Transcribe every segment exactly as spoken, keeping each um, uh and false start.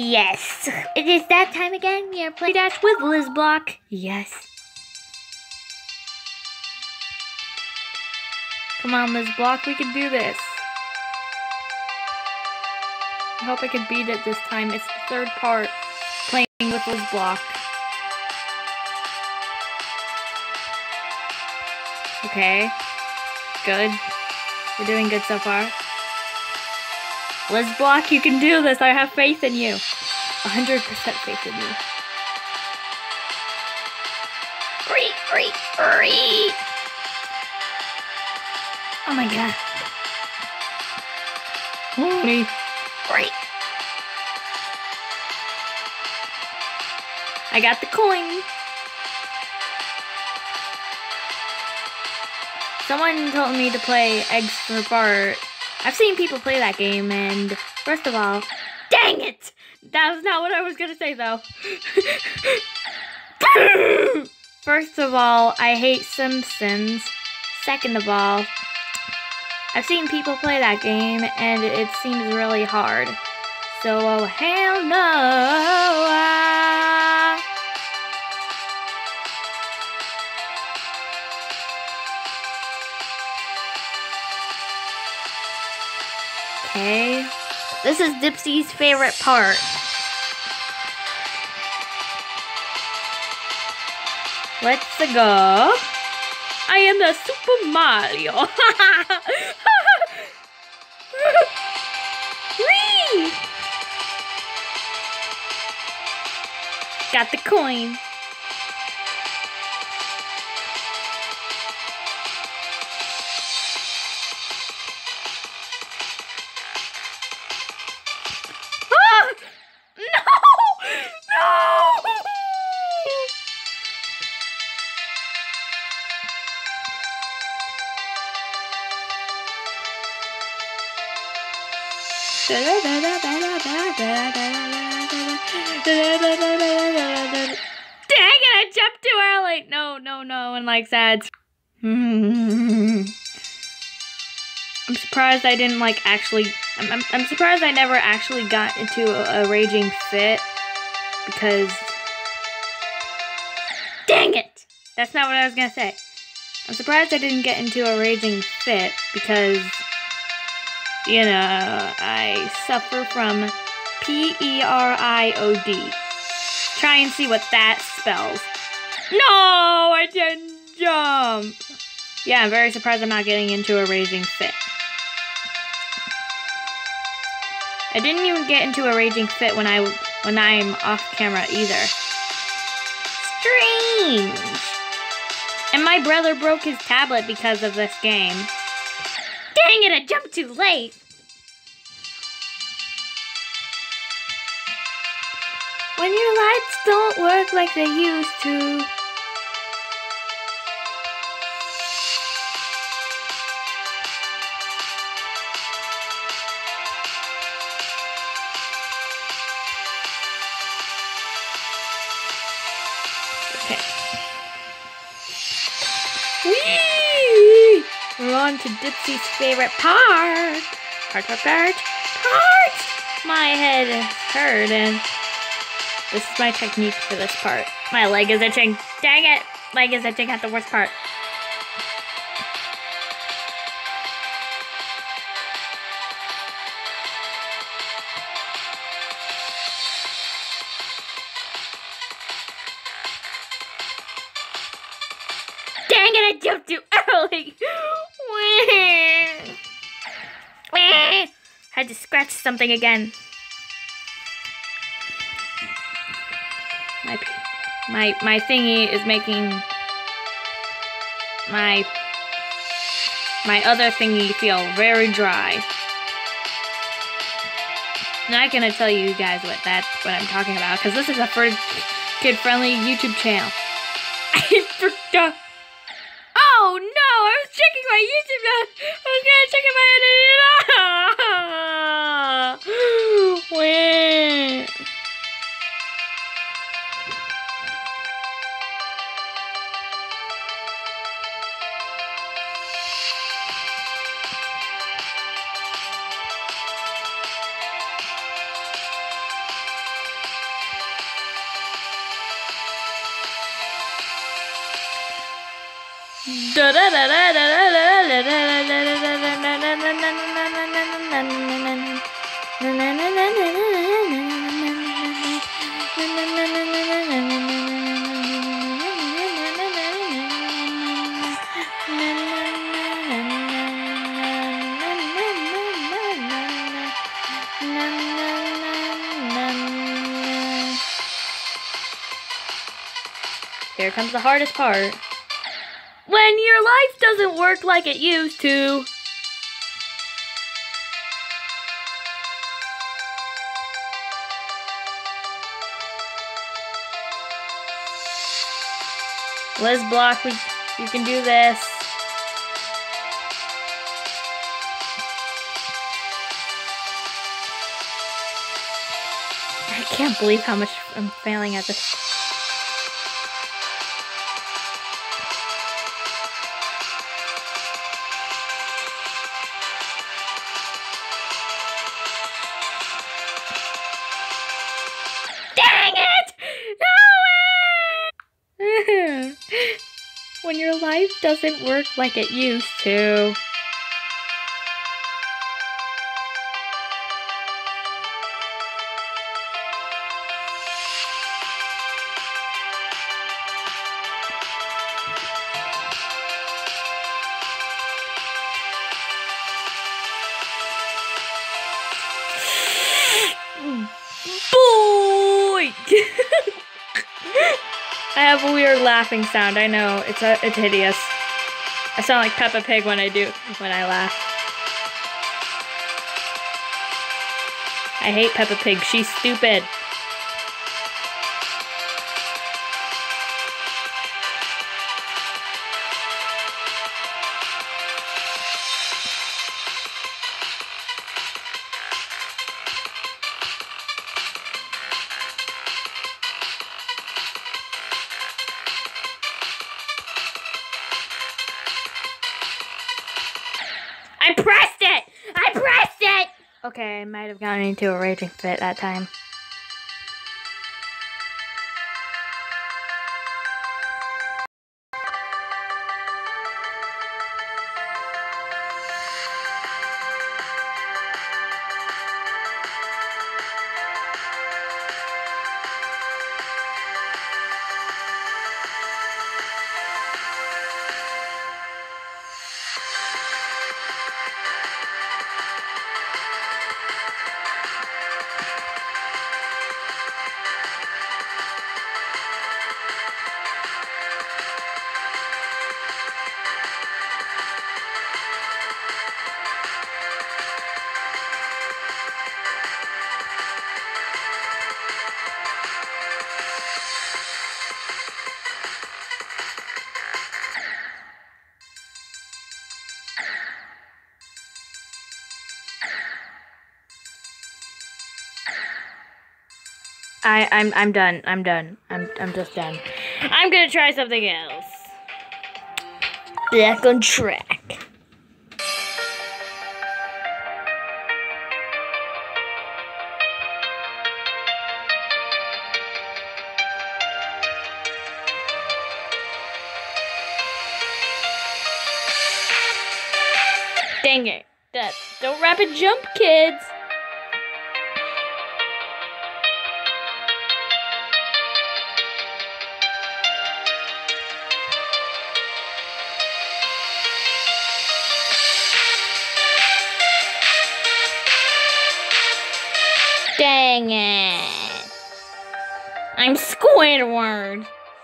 Yes. It is that time again. We are playing Dash with LizBlock. Yes. Come on, LizBlock. We can do this. I hope I can beat it this time. It's the third part playing with LizBlock. Okay. Good. We're doing good so far. LizBlock, you can do this. I have faith in you. one hundred percent faith in you. Hurry, hurry, hurry! Oh my god. Hurry, hurry. I got the coin. Someone told me to play Eggs For Bart. I've seen people play that game, and first of all, dang it! That was not what I was gonna say, though. First of all, I hate Simpsons. Second of all, I've seen people play that game, and it seems really hard. So, oh, hell no! Okay, this is Dipsy's favorite part. Let's go. I am the Super Mario. Whee! Got the coin. Dang it, I jumped too early. No, no, no one likes ads. I'm surprised I didn't like actually, I'm, I'm, I'm surprised I never actually got into a, a raging fit because, dang it, that's not what I was gonna say. I'm surprised I didn't get into a raging fit because, you know, I suffer from P E R I O D. Try and see what that spells. No, I didn't jump. Yeah, I'm very surprised I'm not getting into a raging fit. I didn't even get into a raging fit when I when I'm off camera either. Strange. And my brother broke his tablet because of this game. Dang it, I jumped too late. When your lights don't work like they used to. Okay. Whee! We're on to Dipsy's favorite part. Part, part, part, part! My head is hurting. This is my technique for this part. My leg is itching. Dang it! Leg is itching at the worst part. Dang it! I jumped too early! Had to scratch something again. My, my, my thingy is making my, my other thingy feel very dry. I'm not gonna tell you guys what that's what I'm talking about, because this is a for kid-friendly YouTube channel. I forgot. Oh no! I was checking my YouTube. I was gonna check if I edited it out. Wait. Here comes the hardest part. When your life doesn't work like it used to. LizBlock, we you can do this. I can't believe how much I'm failing at this. Dang it! No way! When your life doesn't work like it used to. Boy! I have a weird laughing sound. I know it's a, it's hideous. I sound like Peppa Pig when I do when I laugh. I hate Peppa Pig. She's stupid. I pressed it! I pressed it! Okay, I might have gotten into a raging fit that time. I, I'm I'm done. I'm done. I'm I'm just done. I'm gonna try something else. Back on track. Dang it. That, don't rapid jump, kids. Dang it. I'm Squidward.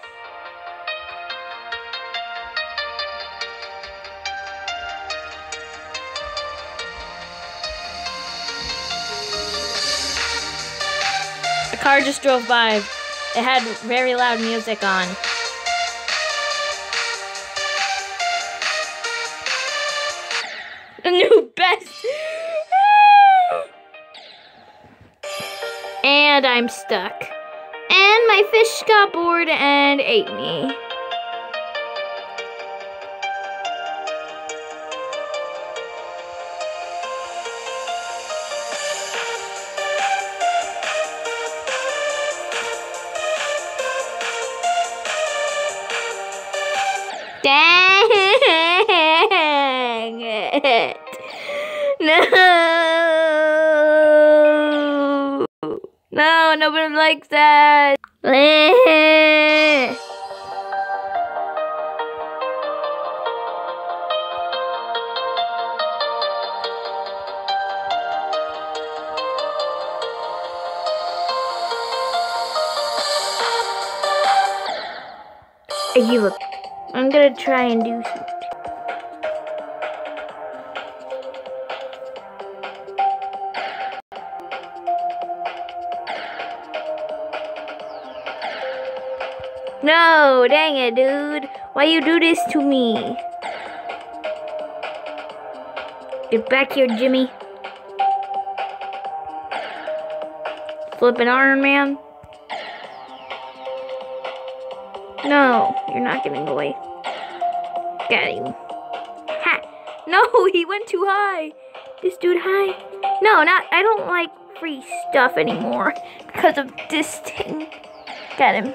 A car just drove by. It had very loud music on. A new best. And I'm stuck. And my fish got bored and ate me. Dang! No! No, nobody likes that. I give up. I'm gonna try and do something. No, dang it, dude. Why you do this to me? Get back here, Jimmy. Flippin' Iron Man. No, you're not getting away. Got him. Ha! No, he went too high. This dude high. No, not. I don't like free stuff anymore because of this thing. Got him.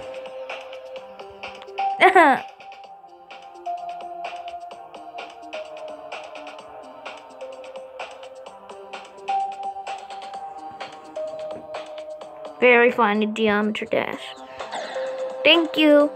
Very fun geometry dash. Thank you.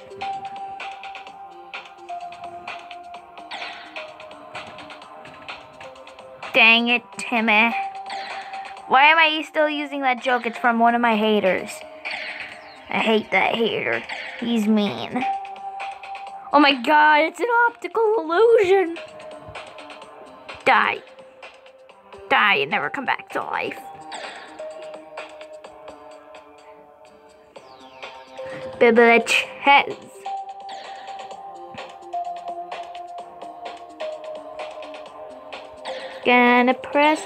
Dang it, Timmy. Why am I still using that joke? It's from one of my haters. I hate that hater. He's mean. Oh my god, it's an optical illusion. Die. Die and never come back to life. Bibliches. Gonna press.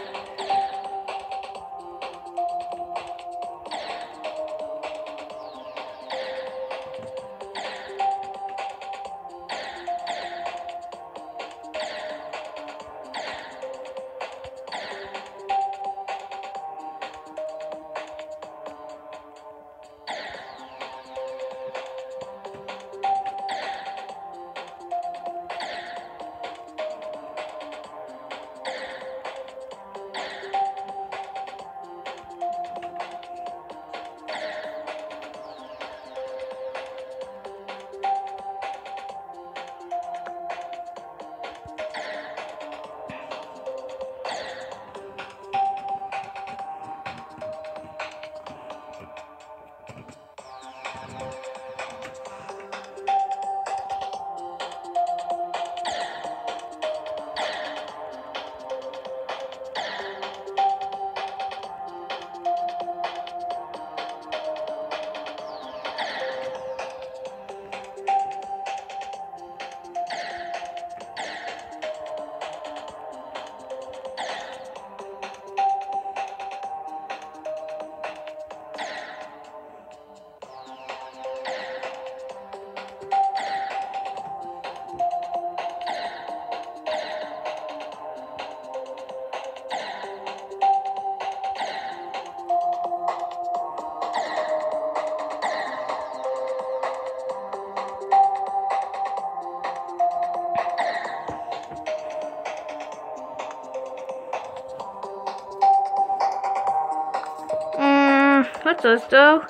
What's this though?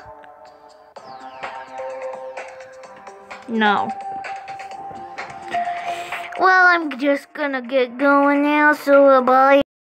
No. Well, I'm just gonna get going now, so bye.